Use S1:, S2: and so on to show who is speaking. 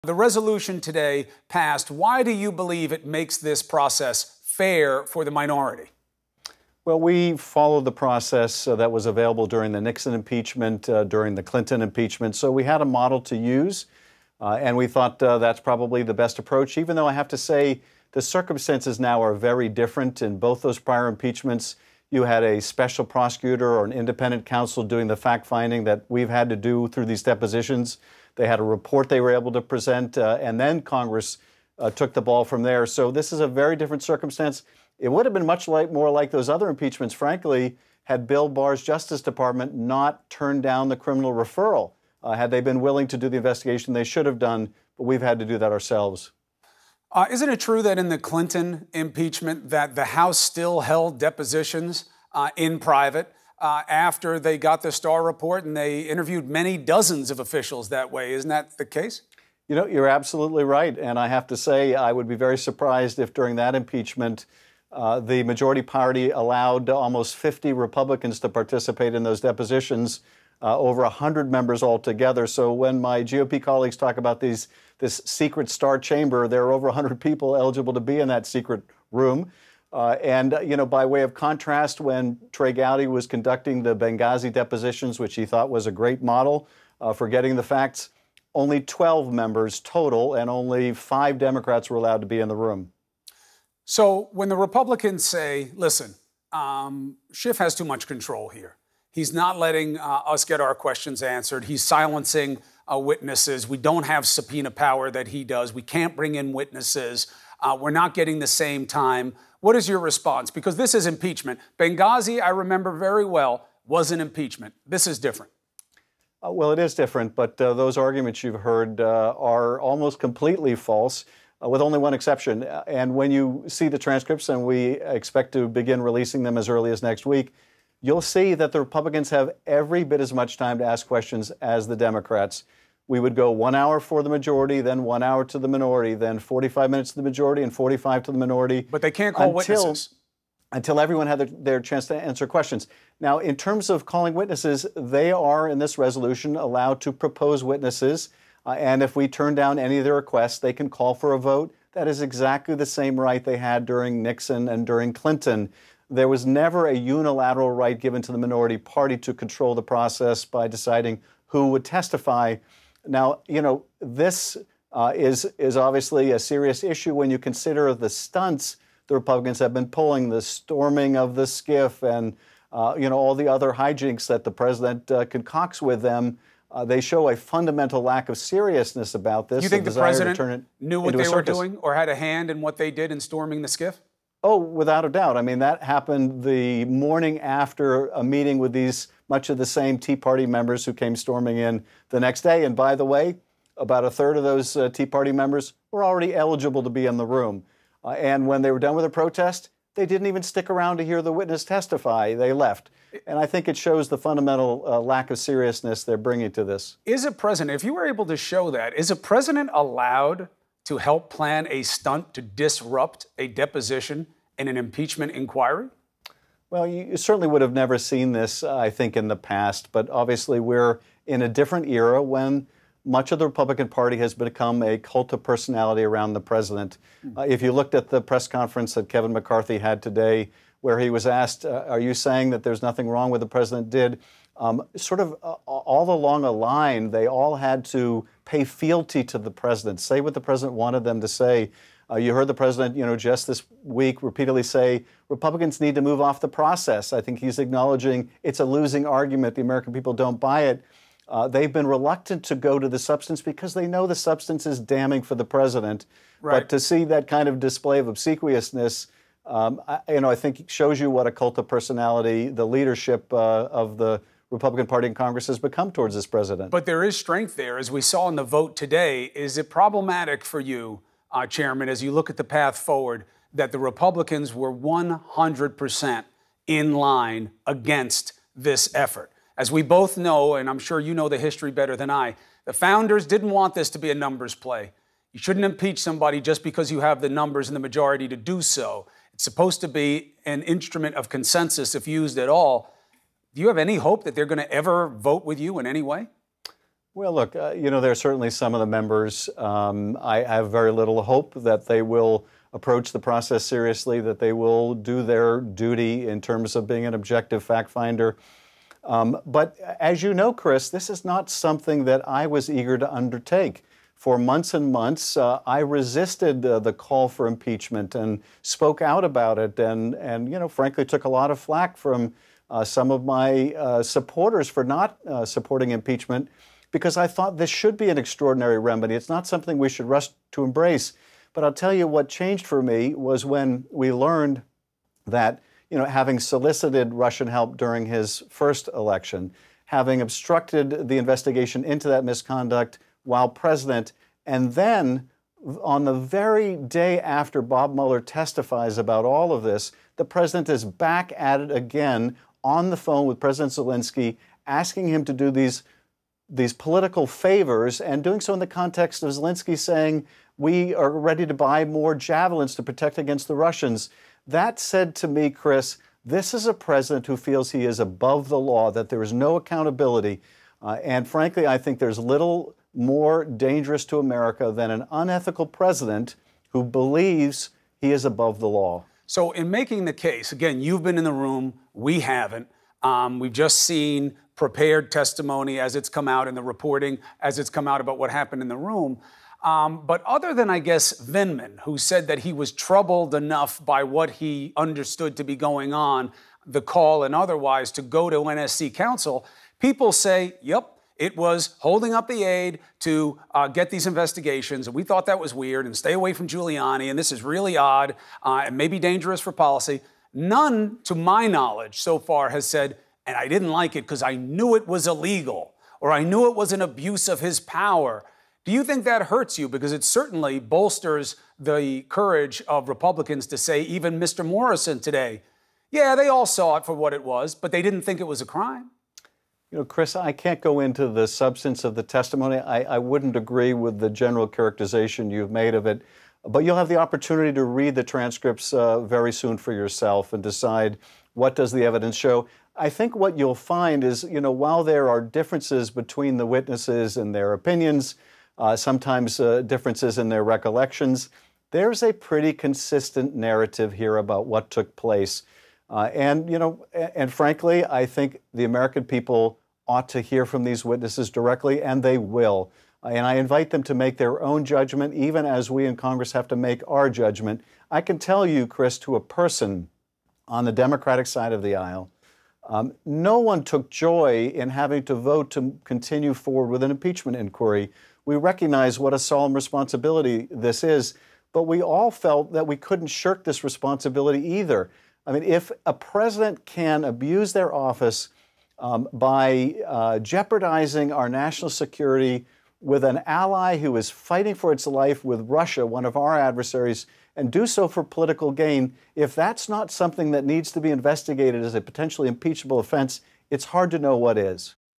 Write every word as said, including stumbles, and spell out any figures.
S1: The resolution today passed. Why do you believe it makes this process fair for the minority?
S2: Well, we followed the process uh, that was available during the Nixon impeachment, uh, during the Clinton impeachment. So we had a model to use, uh, and we thought uh, that's probably the best approach, even though I have to say the circumstances now are very different. In both those prior impeachments, you had a special prosecutor or an independent counsel doing the fact-finding that we've had to do through these depositions. They had a report they were able to present, uh, and then Congress uh, took the ball from there. So this is a very different circumstance. It would have been much like, more like those other impeachments, frankly, had Bill Barr's Justice Department not turned down the criminal referral. Uh, had they been willing to do the investigation, they should have done, but we've had to do that ourselves.
S1: Uh, isn't it true that in the Clinton impeachment that the House still held depositions uh, in private uh, after they got the Starr report, and they interviewed many dozens of officials that way? Isn't that the case?
S2: You know, you're absolutely right. And I have to say, I would be very surprised if during that impeachment, uh, the majority party allowed almost fifty Republicans to participate in those depositions, uh, over one hundred members altogether. So when my G O P colleagues talk about these this secret Starr chamber, there are over one hundred people eligible to be in that secret room. Uh, and, you know, by way of contrast, when Trey Gowdy was conducting the Benghazi depositions, which he thought was a great model uh, for getting the facts, only twelve members total, and only five Democrats were allowed to be in the room.
S1: So when the Republicans say, listen, um, Schiff has too much control here. He's not letting uh, us get our questions answered. He's silencing uh, witnesses. We don't have subpoena power that he does. We can't bring in witnesses. Uh, we're not getting the same time. What is your response? Because this is impeachment. Benghazi, I remember very well, was an impeachment. This is different.
S2: Uh, well, it is different, but uh, those arguments you've heard uh, are almost completely false, uh, with only one exception. And when you see the transcripts, and we expect to begin releasing them as early as next week, you'll see that the Republicans have every bit as much time to ask questions as the Democrats. We would go one hour for the majority, then one hour to the minority, then forty-five minutes to the majority and forty-five to the minority.
S1: But they can't call
S2: until,
S1: witnesses.
S2: Until everyone had their, their chance to answer questions. Now, in terms of calling witnesses, they are, in this resolution, allowed to propose witnesses. Uh, and if we turn down any of their requests, they can call for a vote. That is exactly the same right they had during Nixon and during Clinton. There was never a unilateral right given to the minority party to control the process by deciding who would testify. Now, you know, this uh, is, is obviously a serious issue when you consider the stunts the Republicans have been pulling, the storming of the skiff and, uh, you know, all the other hijinks that the president uh, concocts with them. Uh, they show a fundamental lack of seriousness about this.
S1: You think the president knew what they were doing or had a hand in what they did in storming the skiff?
S2: Oh, without a doubt. I mean, that happened the morning after a meeting with these much of the same Tea Party members who came storming in the next day. And by the way, about a third of those uh, Tea Party members were already eligible to be in the room. Uh, and when they were done with the protest, they didn't even stick around to hear the witness testify. They left. And I think it shows the fundamental uh, lack of seriousness they're bringing to this.
S1: Is a president, if you were able to show that, is a president allowed to help plan a stunt to disrupt a deposition in an impeachment inquiry?
S2: Well, you certainly would have never seen this, uh, I think, in the past. But obviously, we're in a different era when much of the Republican Party has become a cult of personality around the president. Uh, if you looked at the press conference that Kevin McCarthy had today, where he was asked, uh, are you saying that there's nothing wrong with the president did? Um, sort of uh, all along a line, they all had to pay fealty to the president, say what the president wanted them to say. Uh, you heard the president, you know, just this week repeatedly say Republicans need to move off the process. I think he's acknowledging it's a losing argument. The American people don't buy it. Uh, they've been reluctant to go to the substance because they know the substance is damning for the president.
S1: Right.
S2: But to see that kind of display of obsequiousness, um, I, you know, I think shows you what a cult of personality the leadership uh, of the Republican Party in Congress has become towards this president.
S1: But there is strength there, as we saw in the vote today. Is it problematic for you, uh, Chairman, as you look at the path forward, that the Republicans were one hundred percent in line against this effort? As we both know, and I'm sure you know the history better than I, the founders didn't want this to be a numbers play. You shouldn't impeach somebody just because you have the numbers and the majority to do so. It's supposed to be an instrument of consensus if used at all. Do you have any hope that they're going to ever vote with you in any way?
S2: Well, look, uh, you know, there are certainly some of the members. Um, I have very little hope that they will approach the process seriously, that they will do their duty in terms of being an objective fact finder. Um, but as you know, Chris, this is not something that I was eager to undertake. For months and months, uh, I resisted uh, the call for impeachment and spoke out about it, and, and you know, frankly, took a lot of flack from uh, some of my uh, supporters for not uh, supporting impeachment, because I thought this should be an extraordinary remedy. It's not something we should rush to embrace. But I'll tell you what changed for me was when we learned that, you know, having solicited Russian help during his first election, having obstructed the investigation into that misconduct while president, and then on the very day after Bob Mueller testifies about all of this, the president is back at it again on the phone with President Zelensky, asking him to do these these political favors, and doing so in the context of Zelensky saying, we are ready to buy more javelins to protect against the Russians. That said to me, Chris, this is a president who feels he is above the law, that there is no accountability. Uh, and frankly, I think there's little more dangerous to America than an unethical president who believes he is above the law.
S1: So in making the case, again, you've been in the room, we haven't. Um, we've just seen prepared testimony as it's come out in the reporting, as it's come out about what happened in the room. Um, but other than, I guess, Vindman, who said that he was troubled enough by what he understood to be going on, the call and otherwise, to go to N S C counsel, people say, yep, it was holding up the aid to uh, get these investigations. And we thought that was weird, and stay away from Giuliani. And this is really odd uh, and maybe dangerous for policy. None, to my knowledge, so far has said, and I didn't like it because I knew it was illegal, or I knew it was an abuse of his power. Do you think that hurts you? Because it certainly bolsters the courage of Republicans to say, even Mister Morrison today, yeah, they all saw it for what it was, but they didn't think it was a crime.
S2: You know, Chris, I can't go into the substance of the testimony. I, I wouldn't agree with the general characterization you've made of it. But you'll have the opportunity to read the transcripts uh, very soon for yourself and decide what does the evidence show. I think what you'll find is, you know, while there are differences between the witnesses and their opinions, uh, sometimes uh, differences in their recollections, there's a pretty consistent narrative here about what took place. Uh, and, you know, and, and frankly, I think the American people ought to hear from these witnesses directly, and they will. And I invite them to make their own judgment, even as we in Congress have to make our judgment. I can tell you, Chris, to a person on the Democratic side of the aisle, um, no one took joy in having to vote to continue forward with an impeachment inquiry. We recognize what a solemn responsibility this is, but we all felt that we couldn't shirk this responsibility either. I mean, if a president can abuse their office um, by uh, jeopardizing our national security with an ally who is fighting for its life with Russia, one of our adversaries, and do so for political gain, if that's not something that needs to be investigated as a potentially impeachable offense, it's hard to know what is.